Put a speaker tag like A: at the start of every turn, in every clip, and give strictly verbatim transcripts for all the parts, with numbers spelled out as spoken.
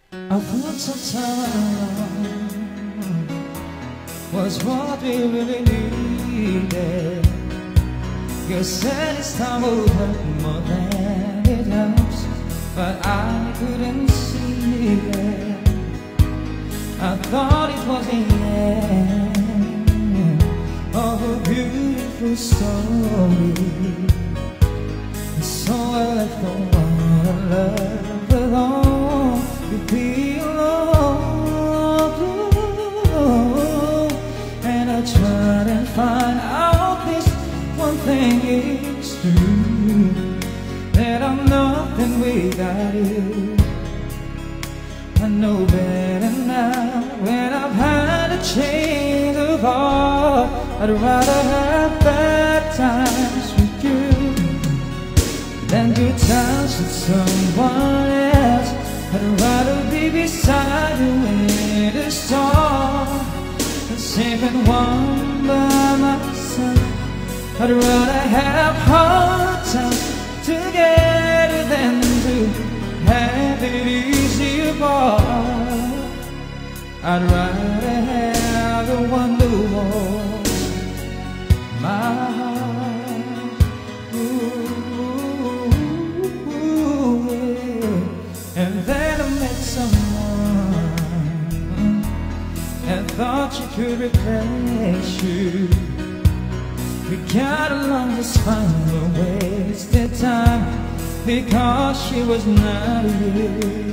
A: I thought sometimes was what we really needed. You said this time would hurt more than it helps, but I couldn't see it. I thought it was the end of a beautiful story. So I left the one I love alone. You be alone, and I tried and find out this one thing is true, that I'm nothing without you. I know better now when I've had a change of heart. I'd rather have bad times with you than good times with someone else. I'd rather be beside you in the storm than sleeping one by myself. I'd rather have hard times together than to have it easy apart. I'd rather have the one who holds my heart. Ooh, yeah. And then I met someone and thought she could replace you. We got along just fine, but wasted time because she was not you.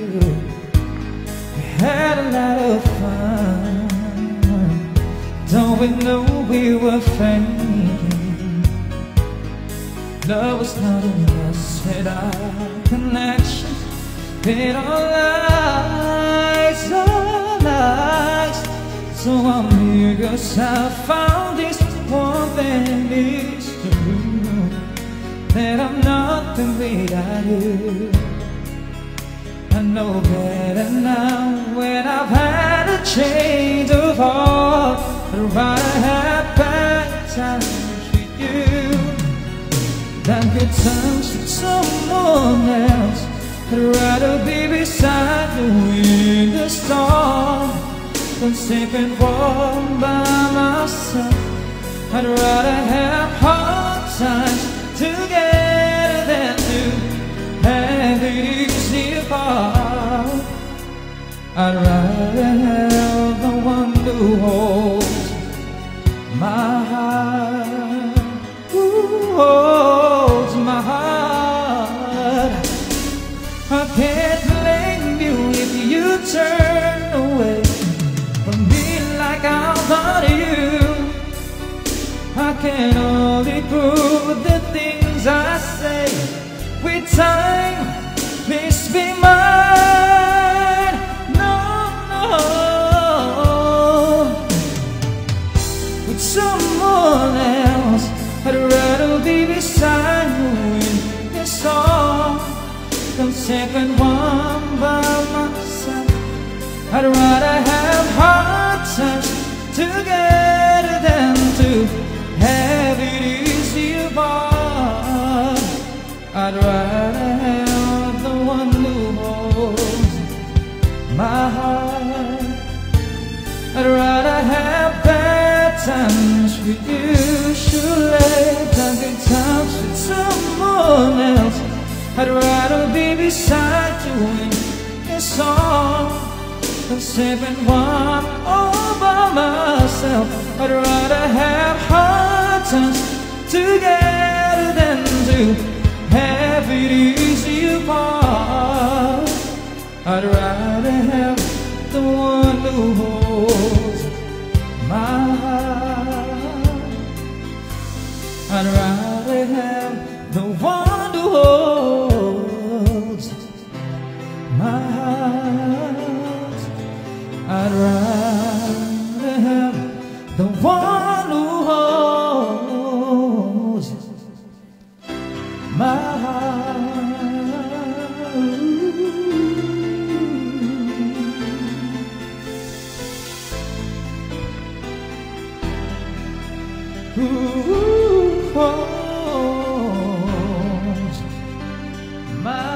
A: We had a lot of fun, don't we know we were faking? Love was not enough without connection. It all lies, all lies. So I'm here 'cause I found this one thing is true, that I'm nothing without you. I know better now when I've had a change of heart. I'd rather have bad times with you than good times with someone else. I'd rather be beside you in the storm than sleeping warm by myself. I'd rather have hard times together than to have it easy apart. I'd rather have the one who holds my heart, who holds my heart. I can't blame you if you turn away from me like I thought you. I can only prove the things I say with time. Please be mine. No, no. With someone else, I'd rather be beside you in the storm than sleeping one by myself. I'd rather have hard times together than to have it easy apart. I'd rather have the one who holds my heart. I'd rather have bad times with you, surely, than good times with someone else. I'd rather be beside you in a song than sleeping one all by myself. I'd rather have hard times together than to have it easy apart. I'd rather have the one who holds my heart. I'd rather have the one who holds my heart. I'd rather have the one who holds my heart. Who holds my